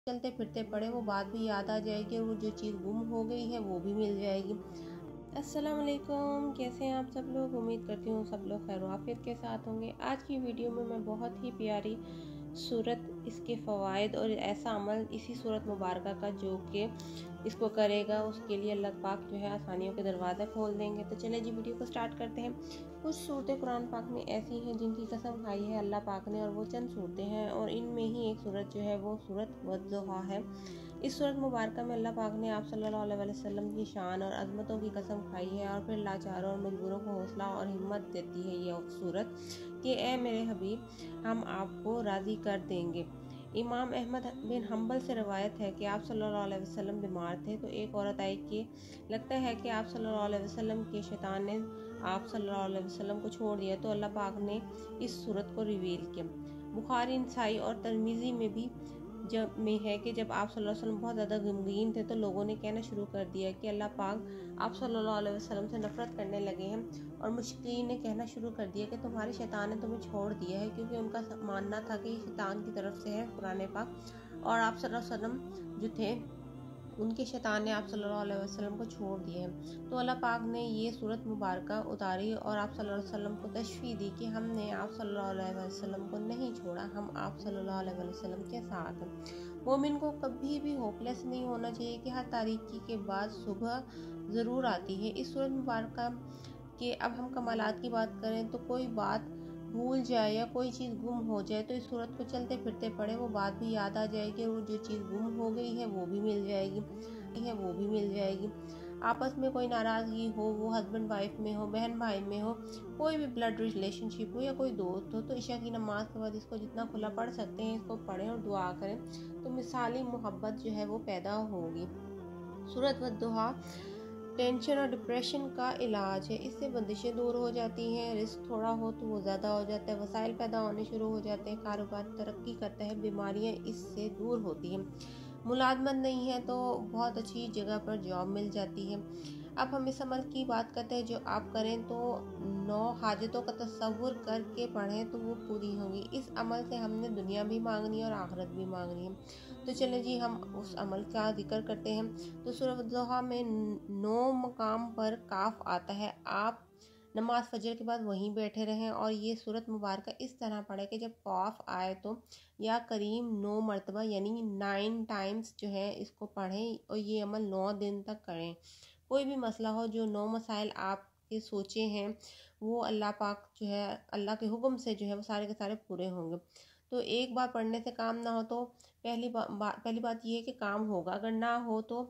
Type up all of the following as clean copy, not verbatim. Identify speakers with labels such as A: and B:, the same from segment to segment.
A: चलते फिरते पड़े वो बात भी याद आ जाएगी और वो जो चीज़ गुम हो गई है वो भी मिल जाएगी। अस्सलाम वालेकुम, कैसे हैं आप सब लोग। उम्मीद करती हूँ सब लोग खैर आफियत के साथ होंगे। आज की वीडियो में मैं बहुत ही प्यारी सूरत, इसके फ़वाइद और ऐसा अमल इसी सूरत मुबारक का जो कि इसको करेगा उसके लिए अल्लाह पाक जो है आसानियों के दरवाज़े खोल देंगे। तो चले जी वीडियो को स्टार्ट करते हैं। कुछ सूरतें कुरान पाक में ऐसी हैं जिनकी कसम खाई है अल्लाह पाक ने, और वो चंद सूरतें हैं और इनमें ही एक सूरत जो है वो सूरत वद्दुहा है। इस सूरत मुबारक में अल्लाह पाक ने आप सल्लल्लाहु अलैहि वसल्लम की शान और अज़मतों की कसम खाई है और फिर लाचारों और मजबूरों को हौसला और हिम्मत देती है ये सूरत कि ए मेरे हबीब, हम आपको राज़ी कर देंगे। इमाम अहमद बिन हम्बल से रवायत है कि आप सल्लल्लाहु अलैहि वसल्लम बीमार थे तो एक औरत आई कि लगता है कि आप सल्लल्लाहु अलैहि वसल्लम के शैतान ने आप सल्लल्लाहु अलैहि वसल्लम को छोड़ दिया। तो अल्लाह पाक ने इस सूरत को रिवील किया। बुखारी, नसाई और तिरमिज़ी में भी है कि जब आप सल्लल्लाहु अलैहि वसल्लम बहुत ज़्यादा गमगीन थे तो लोगों ने कहना शुरू कर दिया कि अल्लाह पाक आप सल्लल्लाहु अलैहि वसल्लम से नफ़रत करने लगे हैं, और मुश्किन ने कहना शुरू कर दिया कि तुम्हारे शैतान ने तुम्हें छोड़ दिया है, क्योंकि उनका मानना था कि शैतान की तरफ से है कुरान पाक, और आप सल्लल्लाहु अलैहि वसल्लम जो थे उनके शैतान ने आप सल्लल्लाहु अलैहि वसल्लम को छोड़ दिए हैं। तो अल्लाह पाक ने ये सूरत मुबारक उतारी और आप सल्लल्लाहु अलैहि वसल्लम को तशफ़ी दी कि हमने आप सल्लल्लाहु अलैहि वसल्लम को नहीं छोड़ा, हम आप सल्लल्लाहु अलैहि वसल्लम के साथ हैं। मोमिन को कभी भी होपलेस नहीं होना चाहिए कि हर तारीकी के बाद सुबह ज़रूर आती है। इस सूरत मुबारक के अब हम कमालात की बात करें तो कोई बात भूल जाए या कोई चीज़ गुम हो जाए तो इस सूरत को चलते फिरते पढ़े वो बात भी याद आ जाएगी और वो जो चीज़ गुम हो गई है वो भी मिल जाएगी। आपस में कोई नाराज़गी हो, वो हस्बैंड वाइफ में हो, बहन भाई में हो, कोई भी ब्लड रिलेशनशिप हो या कोई दोस्त हो, तो ईशा की नमाज के बाद इसको जितना खुला पढ़ सकते हैं इसको पढ़ें और दुआ करें तो मिसाली मोहब्बत जो है वो पैदा होगी। सूरत वद्दुहा टेंशन और डिप्रेशन का इलाज है। इससे बंदिशें दूर हो जाती हैं, रिस्क थोड़ा हो तो वो ज़्यादा हो जाता है, वसाइल पैदा होने शुरू हो जाते हैं, कारोबार तरक्की करता है, बीमारियां इससे दूर होती हैं। मुलाजमत नहीं है तो बहुत अच्छी जगह पर जॉब मिल जाती है। अब हम इस अमल की बात करते हैं जो आप करें तो 9 हाजतों का तस्वुर करके पढ़ें तो वो पूरी होंगी। इस अमल से हमने दुनिया भी मांगनी है और आखिरत भी मांगनी है। तो चलें जी हम उस अमल का जिक्र करते हैं। तो सूरह वद्दुहा में 9 मकाम पर काफ आता है। आप नमाज फजर के बाद वहीं बैठे रहें और ये सूरत मुबारक इस तरह पढ़े कि जब काफ आए तो या करीम 9 मरतबा यानी 9 टाइम्स जो है इसको पढ़ें और ये अमल 9 दिन तक करें। कोई भी मसला हो, जो 9 मसाइल आपके सोचे हैं वो अल्लाह पाक जो है अल्लाह के हुक्म से जो है वो सारे के सारे पूरे होंगे। तो एक बार पढ़ने से काम ना हो तो पहली बात ये है कि काम होगा, अगर ना हो तो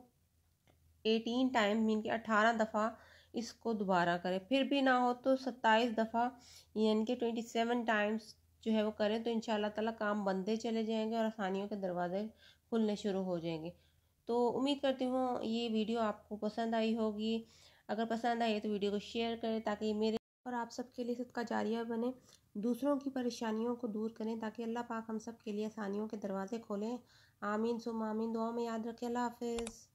A: 18 टाइम मीन कि 18 दफ़ा इसको दोबारा करें, फिर भी ना हो तो 27 दफ़ा यानी कि 27 टाइम्स जो है वो करें तो इंशाल्लाह ताला काम बनते चले जाएंगे और आसानियों के दरवाजे खुलने शुरू हो जाएंगे। तो उम्मीद करती हूँ ये वीडियो आपको पसंद आई होगी। अगर पसंद आई तो वीडियो को शेयर करें ताकि मेरे और आप सबके लिए सदका जारिया बने, दूसरों की परेशानियों को दूर करें ताकि अल्लाह पाक हम सब के लिए आसानियों के दरवाजे खोलें। आमीन सुम्मा आमीन। दुआ में याद रखें। अल्लाह हाफिज़।